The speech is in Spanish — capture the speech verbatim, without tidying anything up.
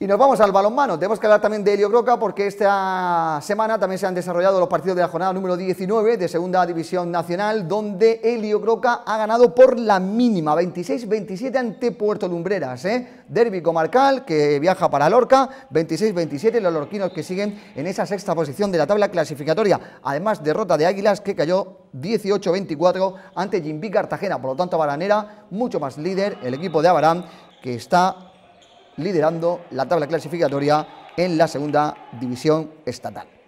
Y nos vamos al balonmano. Tenemos que hablar también de Helio Groca porque esta semana también se han desarrollado los partidos de la jornada número diecinueve de Segunda División Nacional, donde Helio Groca ha ganado por la mínima, veintiséis veintisiete ante Puerto Lumbreras. ¿eh? Derbi comarcal que viaja para Lorca, veintiséis veintisiete, los lorquinos que siguen en esa sexta posición de la tabla clasificatoria. Además, derrota de Águilas que cayó dieciocho veinticuatro ante Jimbi Cartagena. Por lo tanto, Baranera mucho más líder, el equipo de Abarán, que está liderando la tabla clasificatoria en la segunda división estatal.